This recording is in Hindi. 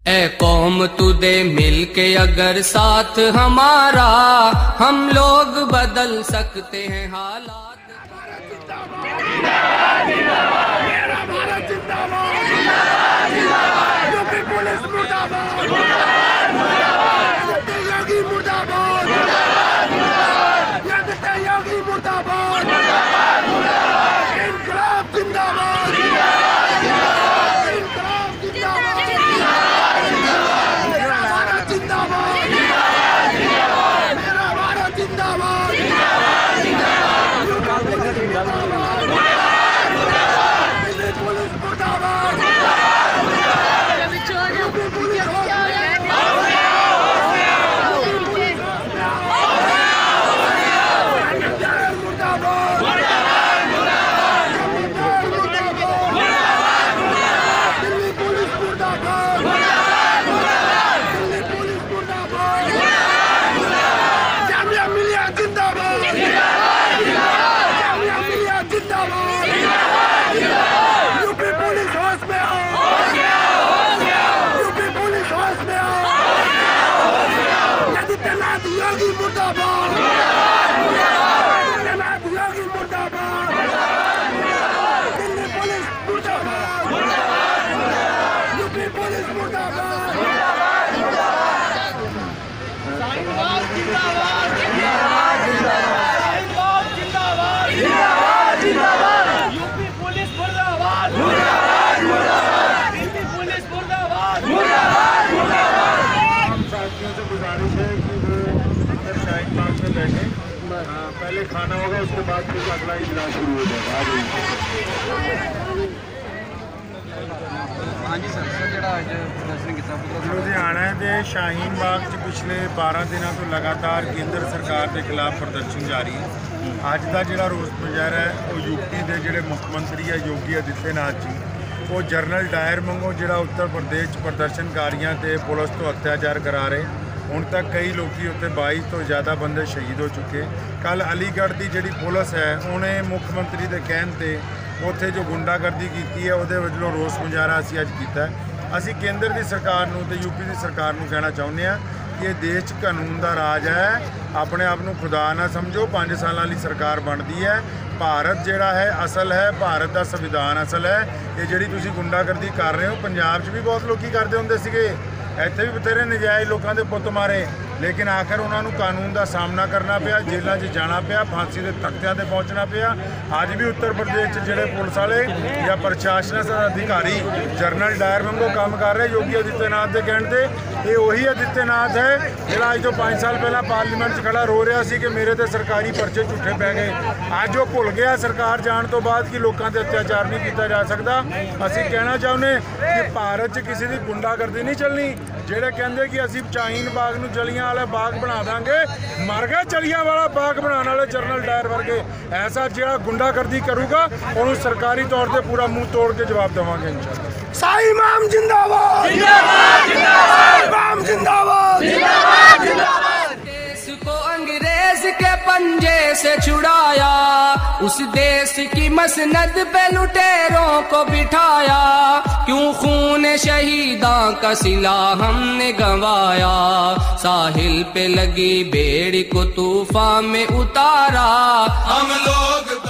ए कौम तू दे मिलके अगर साथ हमारा, हम लोग बदल सकते हैं हालात। मेरा भारत जिंदाबाद, यूपी पुलिस मुर्दाबाद, योगी मुर्दाबाद, योगी मुर्दाबाद, इनकलाब जिंदाबाद, इनकलाब जिंदाबाद, मेरा भारत जिंदाबाद, मेरा भारत जिंदाबाद, दिल्ली पुलिस मुर्दाबाद, यूपी पुलिस योगी मुर्दाबाद, योगी मुर्दाबाद, दिल्ली पुलिस मुर्दाबाद, यूपी पुलिस मुर्दाबाद, जिंदाबाद जिंदाबाद, जिंदाबाद जिंदाबाद, यूपी पुलिस मुर्दाबाद, दिल्ली पुलिस मुर्दाबाद, साथियों से गुजारिश है कि वो शाहीन बाग में बैठे, पहले खाना होगा उसके बाद फिर अगला इजलास शुरू हो जाएगा। लुधियाना के शाहीन बाग च पिछले 12 दिनों तो लगातार केंद्र सरकार के खिलाफ प्रदर्शन जारी है। अज का जो रोस मुजाहरा है वो यूपी के जोड़े मुख्यमंत्री है योगी आदित्यनाथ जी, वो जनरल डायर मंगो जो उत्तर प्रदेश प्रदर्शनकारियों से पुलिस तो अत्याचार करा रहे। हुण तक कई लोग उत्ते 22 तो ज़्यादा बंदे शहीद हो चुके। कल अलीगढ़ की जी पुलिस है उन्हें मुख्यमंत्री के कहने पर उत्थे जो गुंडागर्दी की है वो वजलों रोस मुजाहरा असी अज किया। असी केंद्र की सरकार नूं ते यूपी की सरकार नूं कहना चाहुंदे हां कि ये देश कानून का राज है, अपने आप को खुदा ना समझो। 5 साल वाली सरकार बनती है, भारत जिहड़ा है असल है, भारत का संविधान असल है। ये जिहड़ी तुसीं गुंडागर्दी कर रहे हो पंजाब च भी बहुत लोग करते होंदे सीगे, इत्थे भी बथेरे नजायज़ लोगों के पुत मारे, लेकिन आखिर उन्होंने कानून का सामना करना पिया, जेलों में जाना पिया, फांसी के तख्तियां पर पहुँचना पिया। अज भी उत्तर प्रदेश जोड़े पुलिस वाले या प्रशासनिक अधिकारी जनरल डायर वांगू काम कर रहे योगी आदित्यनाथ के कहने पर। ये वही आदित्यनाथ है जो अज तो 5 साल पहला पार्लीमेंट खड़ा रो रहा सी कि मेरे तो सरकारी पर्चे झूठे पै गए। अज वो भुल गया सरकार जाने तो बाद कि लोगों से अत्याचार नहीं किया जा सकता। असी कहना चाहते कि भारत च किसी की गुंडागर्दी नहीं चलनी। जेड़े कहते कि असी शाहीन बाग नूं जलियां वाला बाग बना देंगे, मर गए जलियां वाला बाग बनाने वाले जनरल डायर वर्गे। ऐसा जो गुंडागर्दी करूगा उन्होंने सरकारी तौर पर पूरा मुंह तोड़ के जवाब देवांगे इंशाअल्लाह। शाही इमाम जिंदाबाद, इमाम जिंदाबाद, देश को अंग्रेज के पंजे से छुड़ाया, उस देश की मसनद पे लुटेरों को बिठाया। क्यों खून शहीदां का सिला हमने गंवाया, साहिल पे लगी बेड़ी को तूफान में उतारा। हम लोग